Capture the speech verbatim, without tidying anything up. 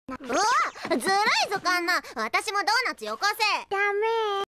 うわ、ずるいぞカンナ。私もドーナツよこせ。 ダメ。